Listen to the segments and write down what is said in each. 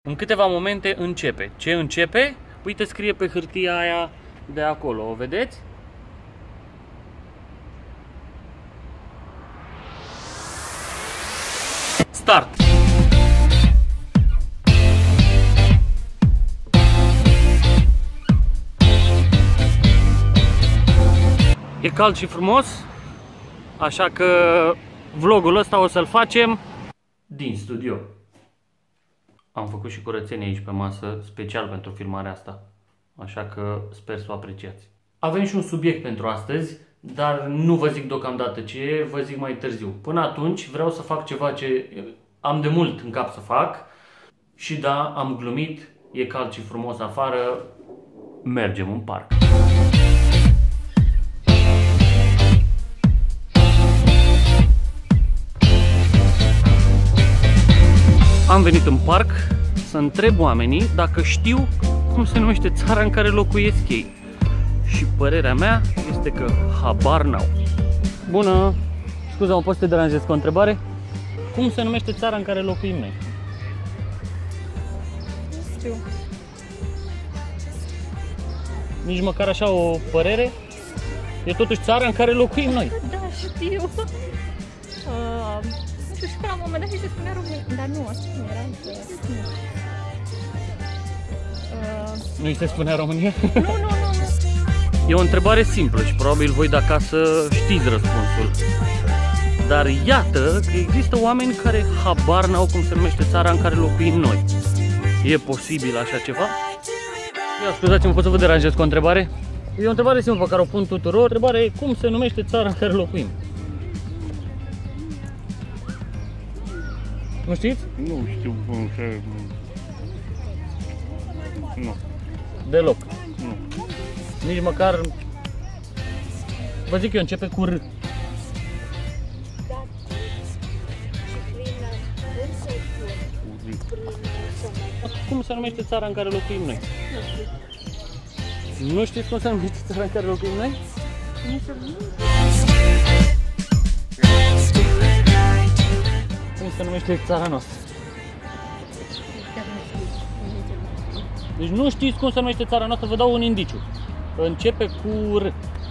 În câteva momente începe. Ce începe? Uite, scrie pe hârtia aia de acolo. O vedeți? Start! E cald și frumos, așa că vlogul ăsta o să-l facem din studio. Am făcut și curățenie aici pe masă, special pentru filmarea asta, așa că sper să o apreciați. Avem și un subiect pentru astăzi, dar nu vă zic deocamdată ce e, vă zic mai târziu. Până atunci vreau să fac ceva ce am de mult în cap să fac și da, am glumit, e cald și frumos afară, mergem în parc. Am venit în parc să întreb oamenii dacă știu cum se numește țara în care locuiesc ei. Și părerea mea este că habar n-au. Bună! Scuze-mă, poți să te deranjez cu o întrebare? Cum se numește țara în care locuim noi? Nu știu. Nici măcar așa o părere? E totuși țara în care locuim noi. Da, știu. Nu știu, și până la un moment dat se spunea România, dar nu, asta nu era. Nu-i se spunea România? Nu. E o întrebare simplă și probabil voi de acasă știți răspunsul. Dar iată că există oameni care habar n-au cum se numește țara în care locuim noi. E posibil așa ceva? Ia, scuzați-mă, pot să vă deranjez cu o întrebare? E o întrebare simplă pe care o pun tuturor. Întrebarea e cum se numește țara în care locuim? Nu știți? Nu știu cum se... Nu. Deloc. Nu. Nici măcar... Vă zic eu, începe cu R. Cum se numește țara în care locuim noi? Nu știți cum se numește țara în care locuim noi? Cum se numește țara noastră? Deci nu știți cum se numește țara noastră, vă dau un indiciu. Începe cu R.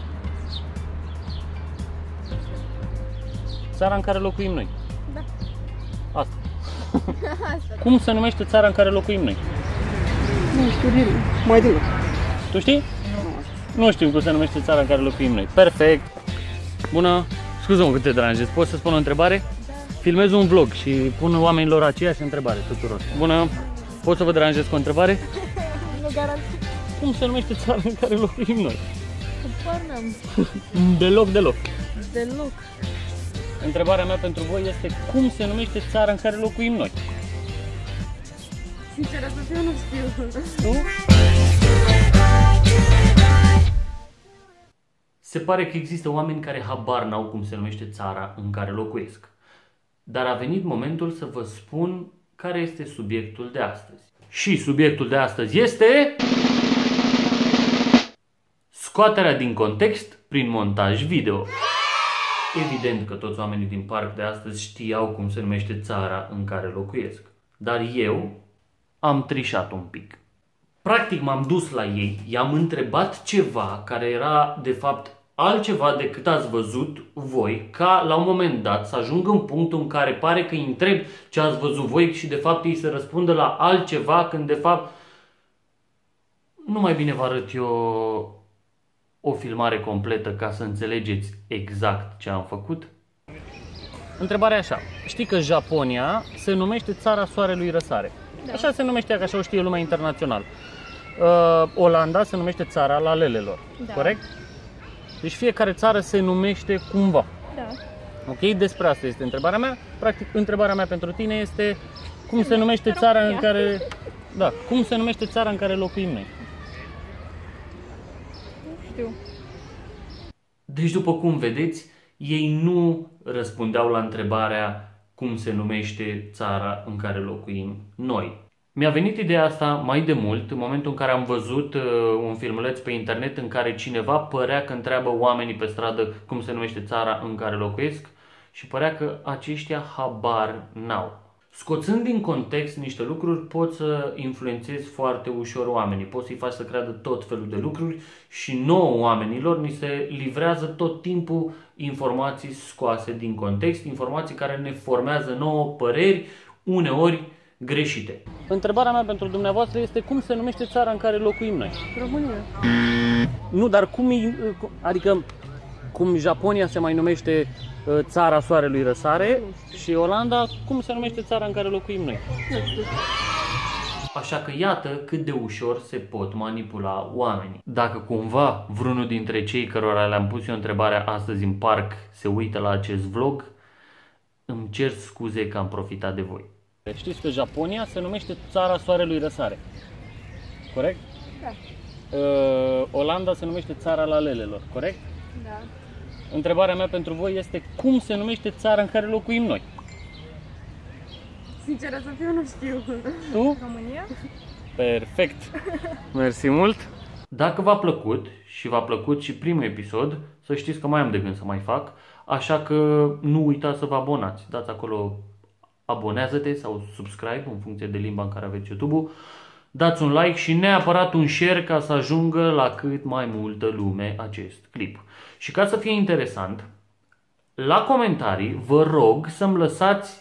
Țara în care locuim noi. Da. Asta. Cum se numește țara în care locuim noi? Nu știu mai deloc. Tu știi? Nu știu cum se numește țara în care locuim noi. Perfect. Bună. Scuză-mă că te deranjez. Poți să spun o întrebare? Da. Filmez un vlog și pun oamenilor aceeași întrebare tuturor. Bună. Pot să vă deranjez cu o întrebare? Nu garant. Cum se numește țara în care locuim noi? Habar n-am. Deloc. Deloc. Întrebarea mea pentru voi este cum se numește țara în care locuim noi? Sincer, să fiu, nu știu. Nu? Se pare că există oameni care habar n-au cum se numește țara în care locuiesc. Dar a venit momentul să vă spun care este subiectul de astăzi. Și subiectul de astăzi este... scoaterea din context prin montaj video. Evident că toți oamenii din parc de astăzi știau cum se numește țara în care locuiesc. Dar eu am trișat un pic. Practic m-am dus la ei, i-am întrebat ceva care era de fapt altceva decât ați văzut voi, ca la un moment dat să ajung în punctul în care pare că îi întreb ce ați văzut voi și de fapt ei să răspundă la altceva când de fapt nu mai bine vă arăt eu o filmare completă ca să înțelegeți exact ce am făcut? Întrebarea e așa, știi că Japonia se numește țara soarelui răsare. Da. Așa se numește, că așa o știe lumea internațional. Olanda se numește țara lalelelor, Da. corect? Deci fiecare țară se numește cumva. Da. Ok? Despre asta este întrebarea mea. Practic, întrebarea mea pentru tine este cum se numește țara în care... Da, cum se numește țara în care locuim noi? Nu știu. Deci, după cum vedeți, ei nu răspundeau la întrebarea cum se numește țara în care locuim noi. Mi-a venit ideea asta mai de mult, în momentul în care am văzut un filmuleț pe internet în care cineva părea că întreabă oamenii pe stradă cum se numește țara în care locuiesc și părea că aceștia habar n-au. Scoțând din context niște lucruri, poți să influențezi foarte ușor oamenii. Poți să-i faci să creadă tot felul de lucruri și nouă oamenilor ni se livrează tot timpul informații scoase din context, informații care ne formează nouă păreri, uneori greșite. Întrebarea mea pentru dumneavoastră este cum se numește țara în care locuim noi? România. Nu, dar adică cum Japonia se mai numește țara soarelui răsare și Olanda, cum se numește țara în care locuim noi? Nu știu. Așa că iată cât de ușor se pot manipula oamenii. Dacă cumva vreunul dintre cei cărora le-am pus eu întrebarea astăzi în parc se uită la acest vlog, îmi cer scuze că am profitat de voi. Știți că Japonia se numește țara soarelui răsare, corect? Da. Olanda se numește țara lalelelor, corect? Da. Întrebarea mea pentru voi este cum se numește țara în care locuim noi? Sinceră să fiu, nu știu. Tu? România? Perfect! Mersi mult! Dacă v-a plăcut și v-a plăcut și primul episod, să știți că mai am de gând să mai fac, așa că nu uitați să vă abonați. Dați acolo abonează-te sau subscribe în funcție de limba în care aveți YouTube-ul. Dați un like și neapărat un share ca să ajungă la cât mai multă lume acest clip. Și ca să fie interesant, la comentarii vă rog să-mi lăsați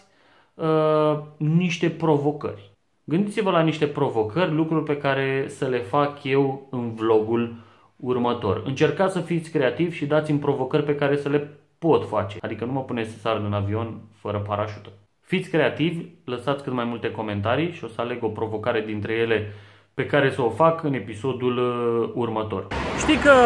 niște provocări. Gândiți-vă la niște provocări, lucruri pe care să le fac eu în vlogul următor. Încercați să fiți creativi și dați-mi provocări pe care să le pot face. Adică nu mă puneți să sar din avion fără parașută. Fiți creativi, lăsați cât mai multe comentarii și o să aleg o provocare dintre ele pe care să o fac în episodul următor. Știi că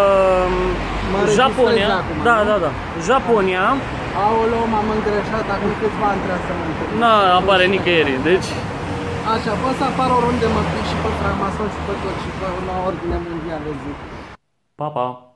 Japonia, da. Japonia. Aoleu, m-am îngreșat, acum câțiva ani trebuie să mă întâlnesc. Nu apare nicăieri, deci... Așa, poți să apară oriunde mă pic și pe framason și pe tot și pe la ordine mondială zi. Pa, pa!